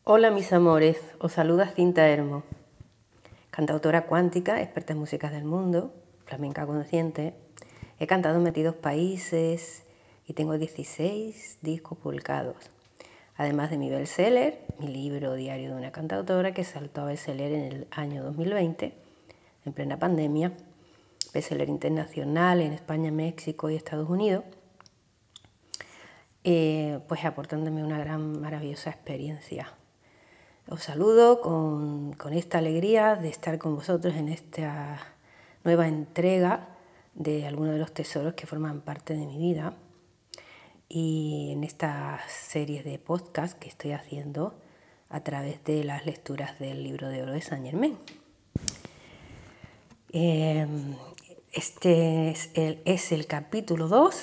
Hola mis amores, os saluda Cinta Hermo, cantautora cuántica, experta en músicas del mundo, flamenca consciente. He cantado en 22 países y tengo 16 discos publicados. Además de mi bestseller, mi libro Diario de una cantautora, que saltó a bestseller en el año 2020, en plena pandemia, bestseller internacional en España, México y Estados Unidos, pues aportándome una gran, maravillosa experiencia. Os saludo con esta alegría de estar con vosotros en esta nueva entrega de algunos de los tesoros que forman parte de mi vida y en esta serie de podcast que estoy haciendo a través de las lecturas del libro de oro de Saint Germain. Este es el capítulo 2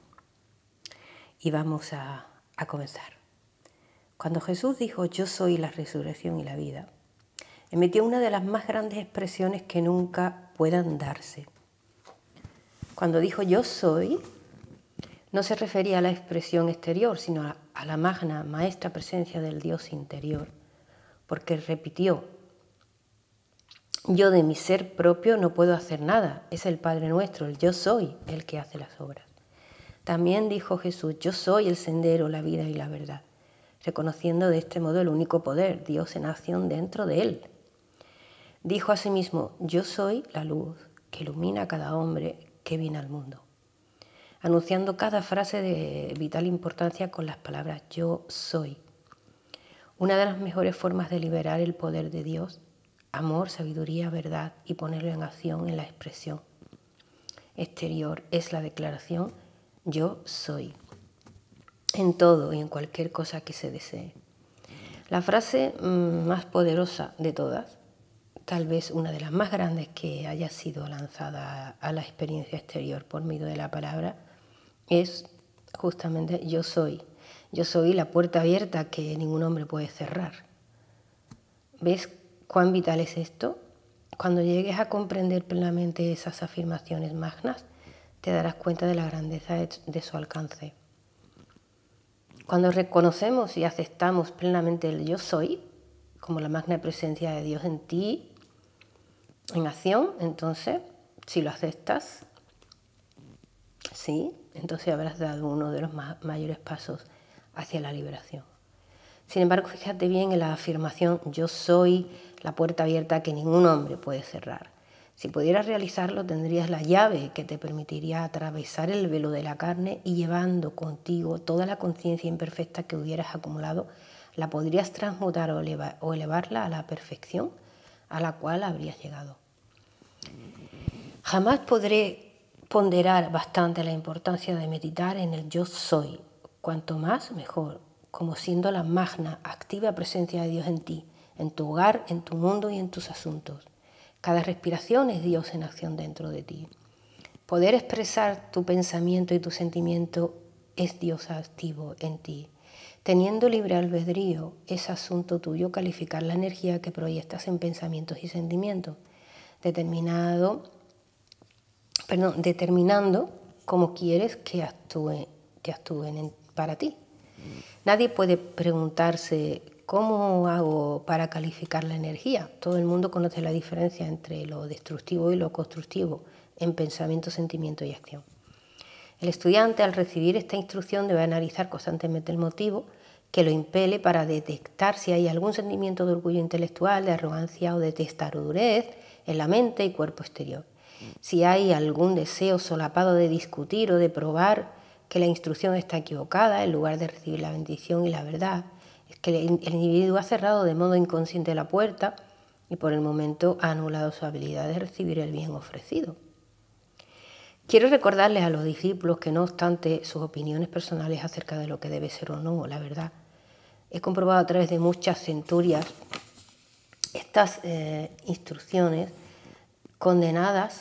y vamos a comenzar. Cuando Jesús dijo «Yo soy la resurrección y la vida», emitió una de las más grandes expresiones que nunca puedan darse. Cuando dijo «Yo soy», no se refería a la expresión exterior, sino a la magna, maestra presencia del Dios interior, porque repitió «Yo de mi ser propio no puedo hacer nada, es el Padre nuestro, el yo soy el que hace las obras». También dijo Jesús «Yo soy el sendero, la vida y la verdad», reconociendo de este modo el único poder, Dios en acción dentro de él. Dijo asimismo, yo soy la luz que ilumina a cada hombre que viene al mundo, anunciando cada frase de vital importancia con las palabras yo soy. Una de las mejores formas de liberar el poder de Dios, amor, sabiduría, verdad y ponerlo en acción en la expresión exterior es la declaración yo soy. En todo y en cualquier cosa que se desee. La frase más poderosa de todas, tal vez una de las más grandes que haya sido lanzada a la experiencia exterior por medio de la palabra, es justamente yo soy. Yo soy la puerta abierta que ningún hombre puede cerrar. ¿Ves cuán vital es esto? Cuando llegues a comprender plenamente esas afirmaciones magnas, te darás cuenta de la grandeza de su alcance. Cuando reconocemos y aceptamos plenamente el yo soy, como la magna presencia de Dios en ti, en acción, entonces, si lo aceptas, sí, entonces habrás dado uno de los mayores pasos hacia la liberación. Sin embargo, fíjate bien en la afirmación yo soy la puerta abierta que ningún hombre puede cerrar. Si pudieras realizarlo, tendrías la llave que te permitiría atravesar el velo de la carne y llevando contigo toda la conciencia imperfecta que hubieras acumulado, la podrías transmutar o elevarla a la perfección a la cual habrías llegado. Jamás podré ponderar bastante la importancia de meditar en el yo soy, cuanto más mejor, como siendo la magna, activa presencia de Dios en ti, en tu hogar, en tu mundo y en tus asuntos. Cada respiración es Dios en acción dentro de ti. Poder expresar tu pensamiento y tu sentimiento es Dios activo en ti. Teniendo libre albedrío, es asunto tuyo calificar la energía que proyectas en pensamientos y sentimientos, determinando cómo quieres que actúen para ti. Nadie puede preguntarse ¿cómo hago para calificar la energía? Todo el mundo conoce la diferencia entre lo destructivo y lo constructivo en pensamiento, sentimiento y acción. El estudiante, al recibir esta instrucción, debe analizar constantemente el motivo que lo impele para detectar si hay algún sentimiento de orgullo intelectual, de arrogancia o de testarudez en la mente y cuerpo exterior. Si hay algún deseo solapado de discutir o de probar que la instrucción está equivocada en lugar de recibir la bendición y la verdad, es que el individuo ha cerrado de modo inconsciente la puerta y por el momento ha anulado su habilidad de recibir el bien ofrecido. Quiero recordarles a los discípulos que no obstante sus opiniones personales acerca de lo que debe ser o no la verdad, he comprobado a través de muchas centurias estas instrucciones condensadas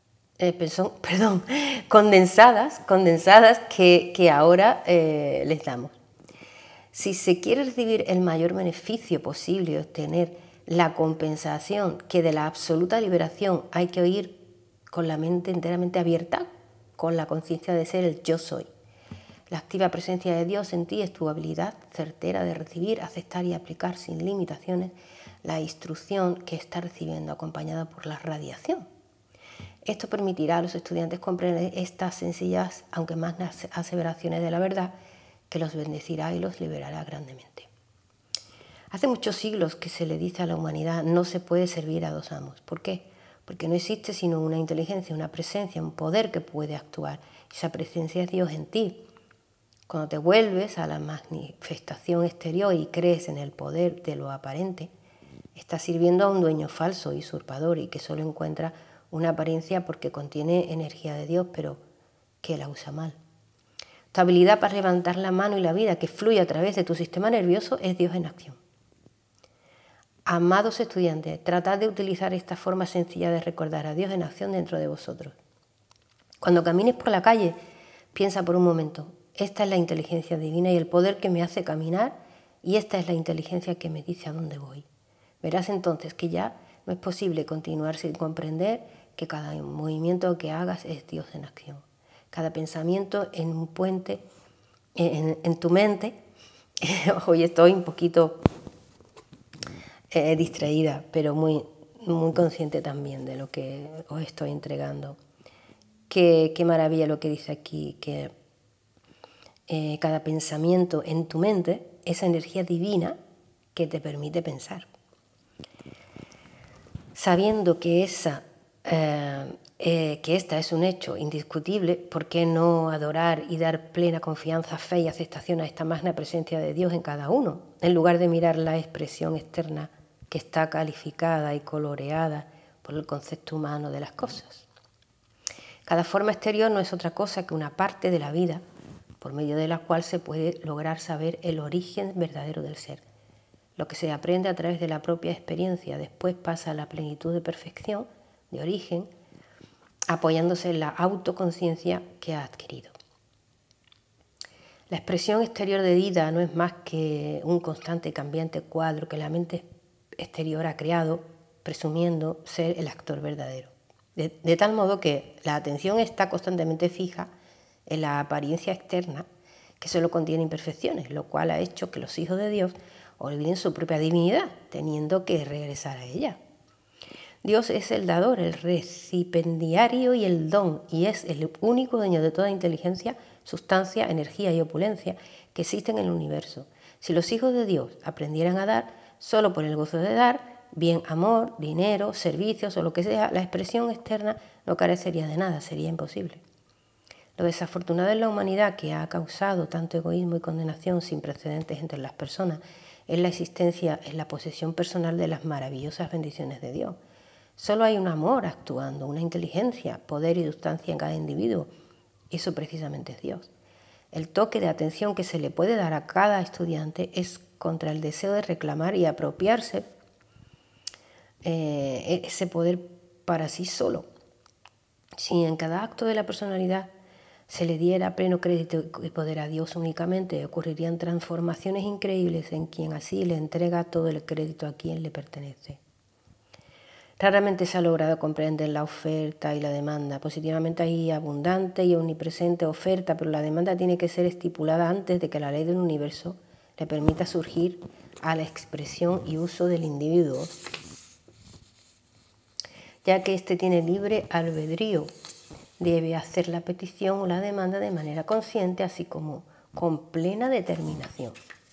que ahora les damos. Si se quiere recibir el mayor beneficio posible y obtener la compensación que de la absoluta liberación hay que oír con la mente enteramente abierta, con la conciencia de ser el yo soy. La activa presencia de Dios en ti es tu habilidad certera de recibir, aceptar y aplicar sin limitaciones la instrucción que está recibiendo, acompañada por la radiación. Esto permitirá a los estudiantes comprender estas sencillas, aunque más aseveraciones de la verdad, que los bendecirá y los liberará grandemente. Hace muchos siglos que se le dice a la humanidad: no se puede servir a dos amos. ¿Por qué? Porque no existe sino una inteligencia, una presencia, un poder que puede actuar. Esa presencia es Dios en ti. Cuando te vuelves a la manifestación exterior y crees en el poder de lo aparente, estás sirviendo a un dueño falso, usurpador, y que solo encuentra una apariencia porque contiene energía de Dios, pero que la usa mal. Tu habilidad para levantar la mano y la vida que fluye a través de tu sistema nervioso es Dios en acción. Amados estudiantes, tratad de utilizar esta forma sencilla de recordar a Dios en acción dentro de vosotros. Cuando camines por la calle, piensa por un momento: esta es la inteligencia divina y el poder que me hace caminar, y esta es la inteligencia que me dice a dónde voy. Verás entonces que ya no es posible continuar sin comprender que cada movimiento que hagas es Dios en acción. Cada pensamiento en un puente, en tu mente. Hoy estoy un poquito distraída, pero muy consciente también de lo que os estoy entregando. Qué maravilla lo que dice aquí, que cada pensamiento en tu mente, esa energía divina que te permite pensar. Sabiendo que esta es un hecho indiscutible, ¿por qué no adorar y dar plena confianza, fe y aceptación a esta magna presencia de Dios en cada uno, en lugar de mirar la expresión externa que está calificada y coloreada por el concepto humano de las cosas? Cada forma exterior no es otra cosa que una parte de la vida, por medio de la cual se puede lograr saber el origen verdadero del ser. Lo que se aprende a través de la propia experiencia después pasa a la plenitud de perfección, de origen, apoyándose en la autoconciencia que ha adquirido. La expresión exterior de vida no es más que un constante y cambiante cuadro que la mente exterior ha creado, presumiendo ser el actor verdadero. De tal modo que la atención está constantemente fija en la apariencia externa, que solo contiene imperfecciones, lo cual ha hecho que los hijos de Dios olviden su propia divinidad, teniendo que regresar a ella. Dios es el dador, el recipiendario y el don, y es el único dueño de toda inteligencia, sustancia, energía y opulencia que existen en el universo. Si los hijos de Dios aprendieran a dar solo por el gozo de dar, bien amor, dinero, servicios o lo que sea, la expresión externa no carecería de nada, sería imposible. Lo desafortunado en la humanidad, que ha causado tanto egoísmo y condenación sin precedentes entre las personas, es la existencia en la posesión personal de las maravillosas bendiciones de Dios. Solo hay un amor actuando, una inteligencia, poder y sustancia en cada individuo. Eso precisamente es Dios. El toque de atención que se le puede dar a cada estudiante es contra el deseo de reclamar y apropiarse ese poder para sí solo. Si en cada acto de la personalidad se le diera pleno crédito y poder a Dios únicamente, ocurrirían transformaciones increíbles en quien así le entrega todo el crédito a quien le pertenece. Raramente se ha logrado comprender la oferta y la demanda. Positivamente hay abundante y omnipresente oferta, pero la demanda tiene que ser estipulada antes de que la ley del universo le permita surgir a la expresión y uso del individuo, ya que éste tiene libre albedrío. Debe hacer la petición o la demanda de manera consciente, así como con plena determinación.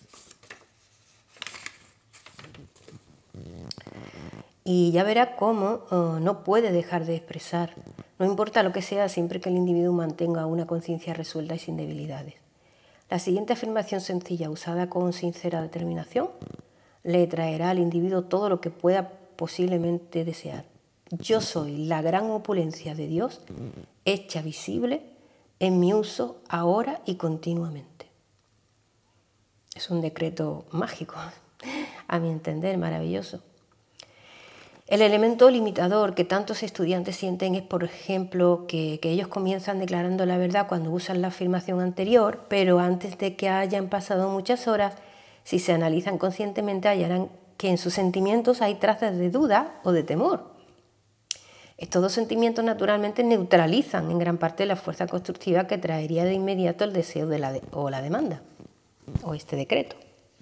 Y ya verá cómo no puede dejar de expresar, no importa lo que sea, siempre que el individuo mantenga una conciencia resuelta y sin debilidades. La siguiente afirmación sencilla, usada con sincera determinación, le traerá al individuo todo lo que pueda posiblemente desear. Yo soy la gran opulencia de Dios, hecha visible en mi uso ahora y continuamente. Es un decreto mágico, a mi entender, maravilloso. El elemento limitador que tantos estudiantes sienten es, por ejemplo, que ellos comienzan declarando la verdad cuando usan la afirmación anterior, pero antes de que hayan pasado muchas horas, si se analizan conscientemente, hallarán que en sus sentimientos hay trazas de duda o de temor. Estos dos sentimientos naturalmente neutralizan en gran parte la fuerza constructiva que traería de inmediato el deseo o la demanda, o este decreto.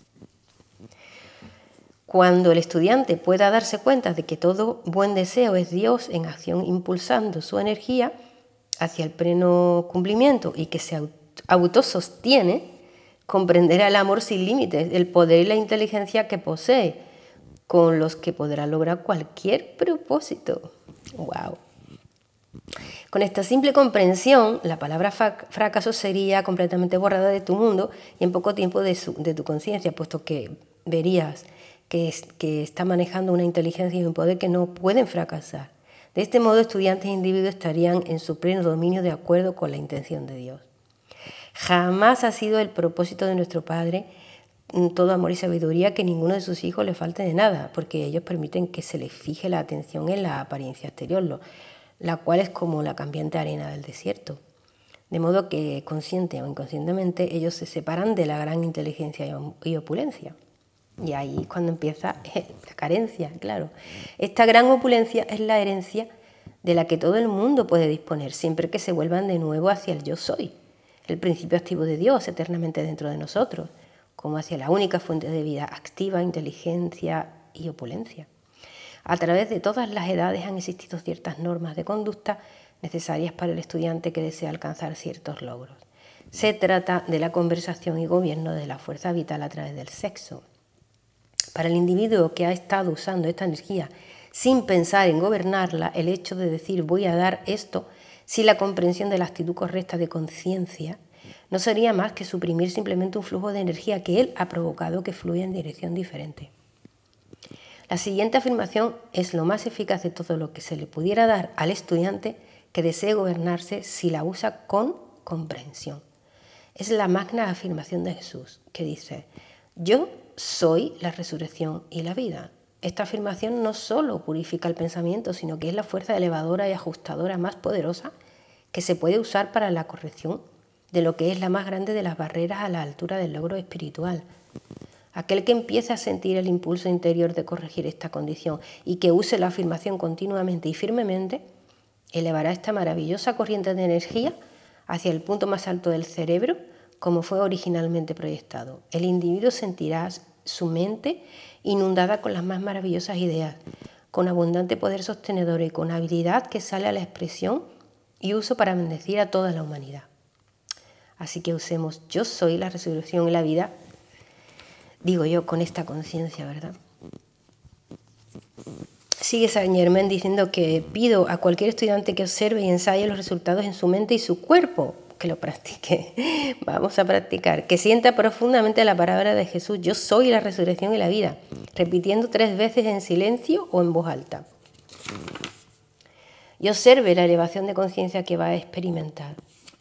Cuando el estudiante pueda darse cuenta de que todo buen deseo es Dios en acción impulsando su energía hacia el pleno cumplimiento y que se autosostiene, comprenderá el amor sin límites, el poder y la inteligencia que posee, con los que podrá lograr cualquier propósito. ¡Wow! Con esta simple comprensión, la palabra fracaso sería completamente borrada de tu mundo y en poco tiempo de tu conciencia, puesto que verías que está manejando una inteligencia y un poder que no pueden fracasar. De este modo, estudiantes e individuos estarían en su pleno dominio de acuerdo con la intención de Dios. Jamás ha sido el propósito de nuestro Padre, todo amor y sabiduría, que ninguno de sus hijos le falte de nada, porque ellos permiten que se les fije la atención en la apariencia exterior, la cual es como la cambiante arena del desierto. De modo que, consciente o inconscientemente, ellos se separan de la gran inteligencia y opulencia. Y ahí es cuando empieza la carencia, claro. Esta gran opulencia es la herencia de la que todo el mundo puede disponer, siempre que se vuelvan de nuevo hacia el yo soy, el principio activo de Dios eternamente dentro de nosotros, como hacia la única fuente de vida activa, inteligencia y opulencia. A través de todas las edades han existido ciertas normas de conducta necesarias para el estudiante que desea alcanzar ciertos logros. Se trata de la conversación y gobierno de la fuerza vital a través del sexo. Para el individuo que ha estado usando esta energía sin pensar en gobernarla, el hecho de decir voy a dar esto, sin la comprensión de la actitud correcta de conciencia, no sería más que suprimir simplemente un flujo de energía que él ha provocado que fluya en dirección diferente. La siguiente afirmación es lo más eficaz de todo lo que se le pudiera dar al estudiante que desee gobernarse si la usa con comprensión. Es la magna afirmación de Jesús, que dice: yo soy la resurrección y la vida. Esta afirmación no solo purifica el pensamiento, sino que es la fuerza elevadora y ajustadora más poderosa que se puede usar para la corrección de lo que es la más grande de las barreras a la altura del logro espiritual. Aquel que empiece a sentir el impulso interior de corregir esta condición y que use la afirmación continuamente y firmemente, elevará esta maravillosa corriente de energía hacia el punto más alto del cerebro, como fue originalmente proyectado. El individuo sentirá su mente inundada con las más maravillosas ideas, con abundante poder sostenedor y con habilidad que sale a la expresión y uso para bendecir a toda la humanidad. Así que usemos yo soy la resurrección y la vida, digo yo, con esta conciencia, ¿verdad? Sigue Saint Germain diciendo que pido a cualquier estudiante que observe y ensaye los resultados en su mente y su cuerpo, que lo practique. Vamos a practicar. Que sienta profundamente la palabra de Jesús, yo soy la resurrección y la vida, repitiendo 3 veces en silencio o en voz alta. Y observe la elevación de conciencia que va a experimentar.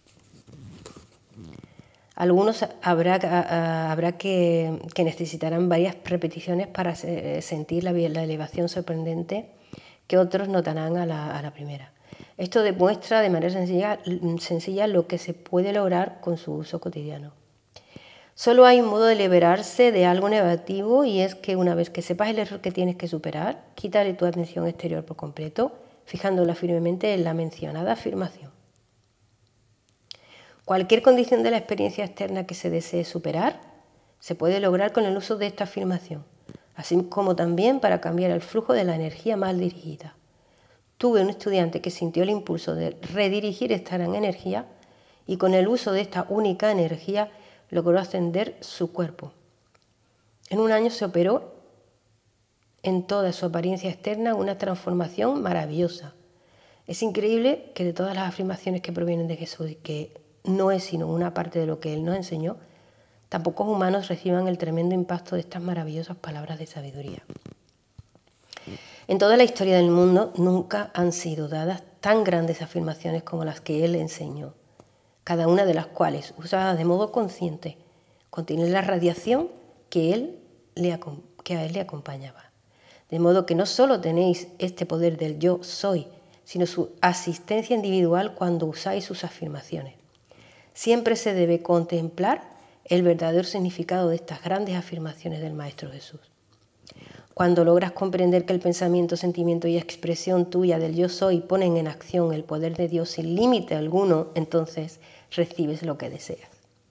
Algunos habrá que necesitarán varias repeticiones para sentir la elevación sorprendente que otros notarán a la primera. Esto demuestra de manera sencilla lo que se puede lograr con su uso cotidiano. Solo hay un modo de liberarse de algo negativo, y es que una vez que sepas el error que tienes que superar, quítale tu atención exterior por completo, fijándola firmemente en la mencionada afirmación. Cualquier condición de la experiencia externa que se desee superar se puede lograr con el uso de esta afirmación, así como también para cambiar el flujo de la energía mal dirigida. Tuve un estudiante que sintió el impulso de redirigir esta gran energía y con el uso de esta única energía logró ascender su cuerpo. En un año se operó en toda su apariencia externa una transformación maravillosa. Es increíble que de todas las afirmaciones que provienen de Jesús y que no es sino una parte de lo que Él nos enseñó, tan pocos humanos reciban el tremendo impacto de estas maravillosas palabras de sabiduría. En toda la historia del mundo nunca han sido dadas tan grandes afirmaciones como las que Él enseñó, cada una de las cuales, usada de modo consciente, contiene la radiación que a Él le acompañaba. De modo que no solo tenéis este poder del yo soy, sino su asistencia individual cuando usáis sus afirmaciones. Siempre se debe contemplar el verdadero significado de estas grandes afirmaciones del Maestro Jesús. Cuando logras comprender que el pensamiento, sentimiento y expresión tuya del yo soy ponen en acción el poder de Dios sin límite alguno, entonces recibes lo que deseas.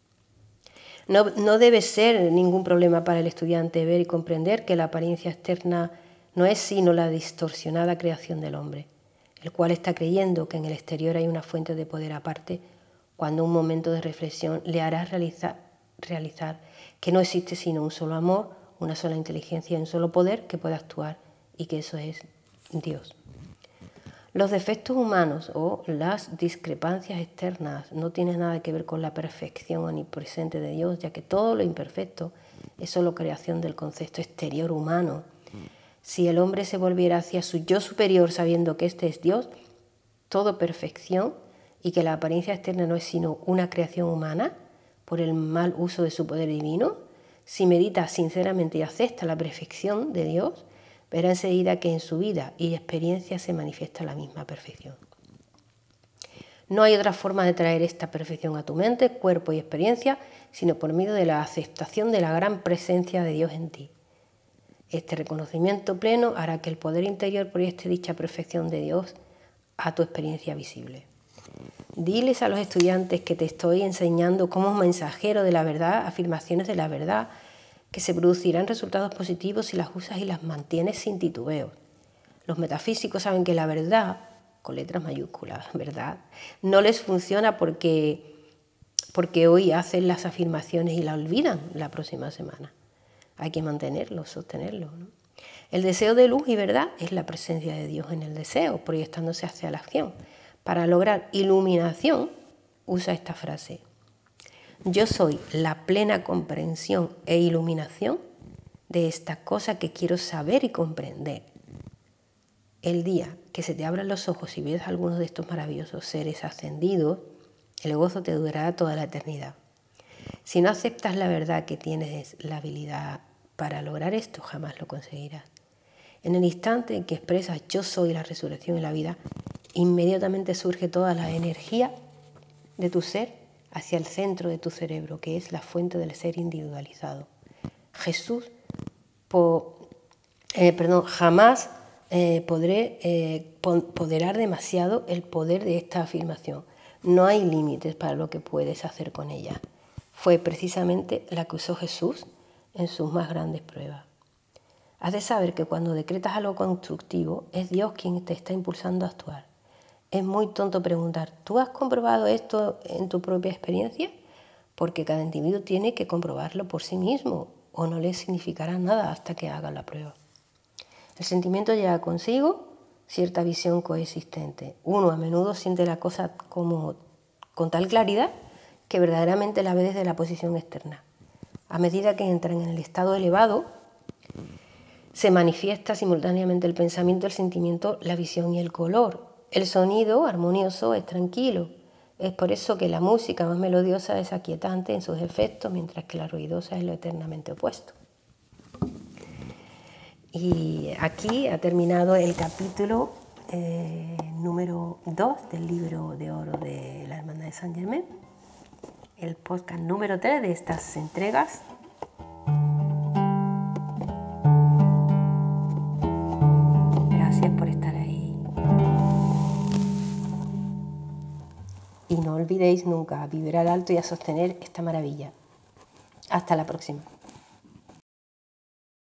No debe ser ningún problema para el estudiante ver y comprender que la apariencia externa no es sino la distorsionada creación del hombre, el cual está creyendo que en el exterior hay una fuente de poder aparte, cuando un momento de reflexión le hará realizar que no existe sino un solo amor, una sola inteligencia y un solo poder que puede actuar, y que eso es Dios. Los defectos humanos o las discrepancias externas no tienen nada que ver con la perfección omnipresente de Dios, ya que todo lo imperfecto es solo creación del concepto exterior humano. Si el hombre se volviera hacia su yo superior sabiendo que este es Dios, todo perfección, y que la apariencia externa no es sino una creación humana por el mal uso de su poder divino, si medita sinceramente y acepta la perfección de Dios, verá enseguida que en su vida y experiencia se manifiesta la misma perfección. No hay otra forma de traer esta perfección a tu mente, cuerpo y experiencia, sino por medio de la aceptación de la gran presencia de Dios en ti. Este reconocimiento pleno hará que el poder interior proyecte dicha perfección de Dios a tu experiencia visible. Diles a los estudiantes que te estoy enseñando como mensajero de la verdad, afirmaciones de la verdad, que se producirán resultados positivos si las usas y las mantienes sin titubeo. Los metafísicos saben que la verdad, con letras mayúsculas, verdad, no les funciona porque hoy hacen las afirmaciones y la olvidan la próxima semana. Hay que mantenerlo, sostenerlo, ¿no? El deseo de luz y verdad es la presencia de Dios en el deseo, proyectándose hacia la acción. Para lograr iluminación, usa esta frase: yo soy la plena comprensión e iluminación de esta cosa que quiero saber y comprender. El día que se te abran los ojos y ves a algunos de estos maravillosos seres ascendidos, el gozo te durará toda la eternidad. Si no aceptas la verdad que tienes la habilidad para lograr esto, jamás lo conseguirás. En el instante en que expresas yo soy la resurrección y la vida, inmediatamente surge toda la energía de tu ser hacia el centro de tu cerebro, que es la fuente del ser individualizado. Jesús, jamás podré ponderar demasiado el poder de esta afirmación. No hay límites para lo que puedes hacer con ella. Fue precisamente la que usó Jesús en sus más grandes pruebas. Has de saber que cuando decretas algo constructivo, es Dios quien te está impulsando a actuar. Es muy tonto preguntar, ¿tú has comprobado esto en tu propia experiencia? Porque cada individuo tiene que comprobarlo por sí mismo, o no le significará nada hasta que haga la prueba. El sentimiento lleva consigo cierta visión coexistente. Uno a menudo siente la cosa como con tal claridad que verdaderamente la ve desde la posición externa. A medida que entran en el estado elevado, se manifiesta simultáneamente el pensamiento, el sentimiento, la visión y el color. El sonido armonioso es tranquilo. Es por eso que la música más melodiosa es aquietante en sus efectos, mientras que la ruidosa es lo eternamente opuesto. Y aquí ha terminado el capítulo número 2 del libro de oro de la Hermandad de Saint Germain, el podcast número 3 de estas entregas. Gracias por estar ahí. Y no olvidéis nunca a vibrar alto y a sostener esta maravilla. Hasta la próxima.